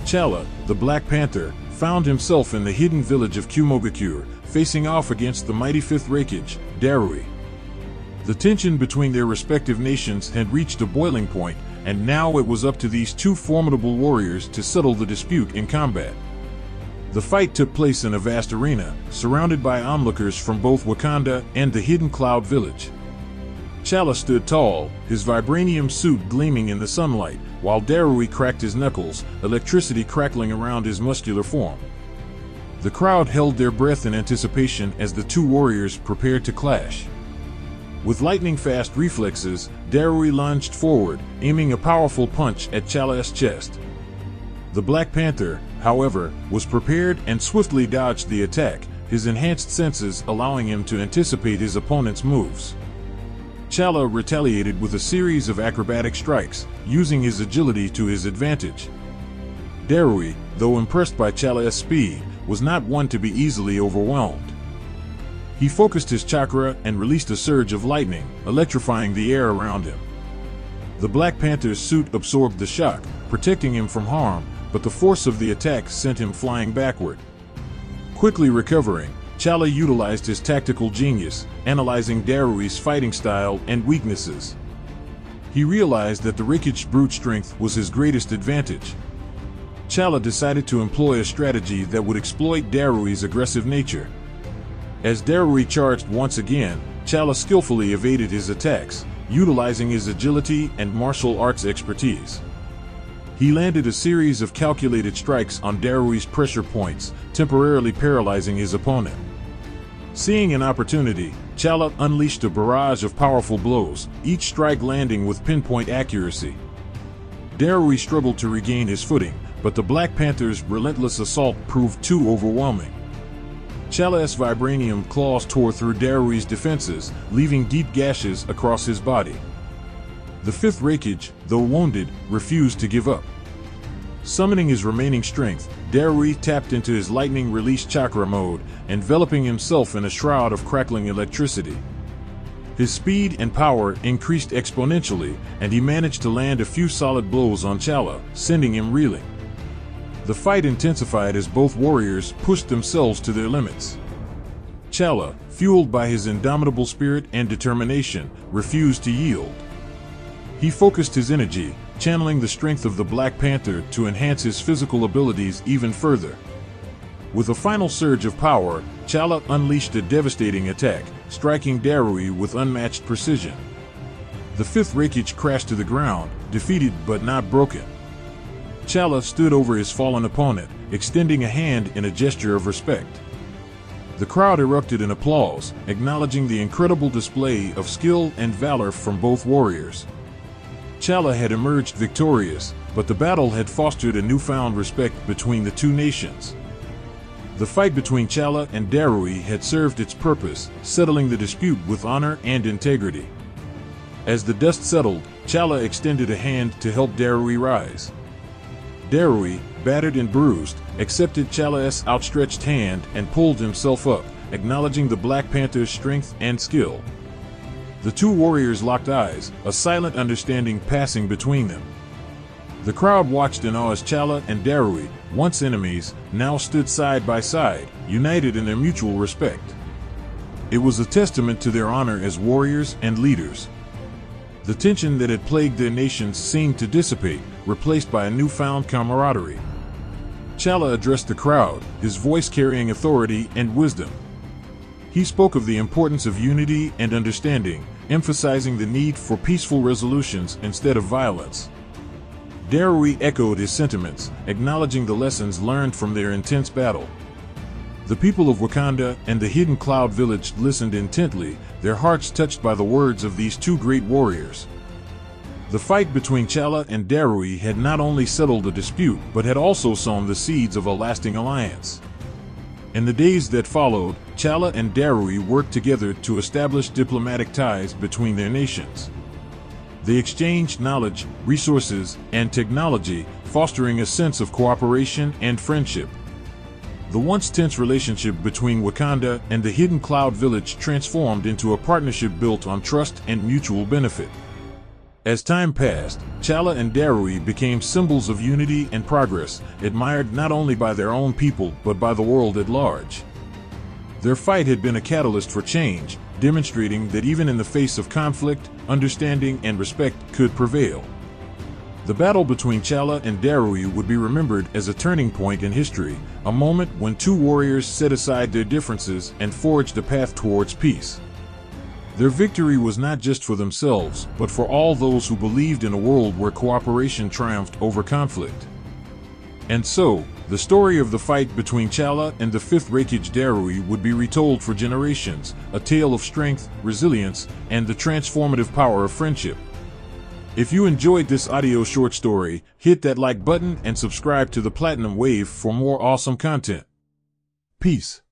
Chala, the Black Panther, found himself in the hidden village of Kumogakure, facing off against the mighty Fifth Raikage, Darui. The tension between their respective nations had reached a boiling point, and now it was up to these two formidable warriors to settle the dispute in combat. The fight took place in a vast arena, surrounded by onlookers from both Wakanda and the hidden Cloud Village. Chala stood tall, his vibranium suit gleaming in the sunlight, while Darui cracked his knuckles, electricity crackling around his muscular form. The crowd held their breath in anticipation as the two warriors prepared to clash. With lightning-fast reflexes, Darui lunged forward, aiming a powerful punch at Chala's chest. The Black Panther, however, was prepared and swiftly dodged the attack, his enhanced senses allowing him to anticipate his opponent's moves. Chala retaliated with a series of acrobatic strikes, using his agility to his advantage. Darui, though impressed by Chala's speed, was not one to be easily overwhelmed. He focused his chakra and released a surge of lightning, electrifying the air around him. The Black Panther's suit absorbed the shock, protecting him from harm, but the force of the attack sent him flying backward. Quickly recovering, Chala utilized his tactical genius, analyzing Darui's fighting style and weaknesses. He realized that the Raikige's brute strength was his greatest advantage. Chala decided to employ a strategy that would exploit Darui's aggressive nature. As Darui charged once again, Chala skillfully evaded his attacks, utilizing his agility and martial arts expertise. He landed a series of calculated strikes on Darui's pressure points, temporarily paralyzing his opponent. Seeing an opportunity, Chala unleashed a barrage of powerful blows, each strike landing with pinpoint accuracy. Darui struggled to regain his footing, but the Black Panther's relentless assault proved too overwhelming. Chala's vibranium claws tore through Darui's defenses, leaving deep gashes across his body. The Fifth Raikage, though wounded, refused to give up. Summoning his remaining strength, Darui tapped into his lightning-release chakra mode, enveloping himself in a shroud of crackling electricity. His speed and power increased exponentially, and he managed to land a few solid blows on Chala, sending him reeling. The fight intensified as both warriors pushed themselves to their limits. Chala, fueled by his indomitable spirit and determination, refused to yield. He focused his energy, channeling the strength of the Black Panther to enhance his physical abilities even further. With a final surge of power, Chala unleashed a devastating attack, striking Darui with unmatched precision. The Fifth Raikage crashed to the ground, defeated but not broken. Chala stood over his fallen opponent, extending a hand in a gesture of respect. The crowd erupted in applause, acknowledging the incredible display of skill and valor from both warriors. Chala had emerged victorious, but the battle had fostered a newfound respect between the two nations. The fight between Chala and Darui had served its purpose, settling the dispute with honor and integrity. As the dust settled, Chala extended a hand to help Darui rise. Darui, battered and bruised, accepted Chala's outstretched hand and pulled himself up, acknowledging the Black Panther's strength and skill. The two warriors locked eyes, a silent understanding passing between them. The crowd watched in awe as Chala and Darui, once enemies, now stood side by side, united in their mutual respect. It was a testament to their honor as warriors and leaders. The tension that had plagued their nations seemed to dissipate, replaced by a newfound camaraderie. Chala addressed the crowd, his voice carrying authority and wisdom. He spoke of the importance of unity and understanding, emphasizing the need for peaceful resolutions instead of violence. Darui echoed his sentiments, acknowledging the lessons learned from their intense battle. The people of Wakanda and the hidden Cloud Village listened intently, their hearts touched by the words of these two great warriors. The fight between Chala and Darui had not only settled the dispute, but had also sown the seeds of a lasting alliance. In the days that followed, Chala and Darui worked together to establish diplomatic ties between their nations. They exchanged knowledge, resources, and technology, fostering a sense of cooperation and friendship. The once tense relationship between Wakanda and the hidden Cloud Village transformed into a partnership built on trust and mutual benefit. As time passed, Chala and Darui became symbols of unity and progress, admired not only by their own people but by the world at large. Their fight had been a catalyst for change, demonstrating that even in the face of conflict, understanding and respect could prevail. The battle between Chala and Darui would be remembered as a turning point in history, a moment when two warriors set aside their differences and forged a path towards peace. Their victory was not just for themselves, but for all those who believed in a world where cooperation triumphed over conflict. And so, the story of the fight between Chala and the fifth Raikage Darui would be retold for generations, a tale of strength, resilience, and the transformative power of friendship. If you enjoyed this audio short story, hit that like button and subscribe to the Platinum Wave for more awesome content. Peace.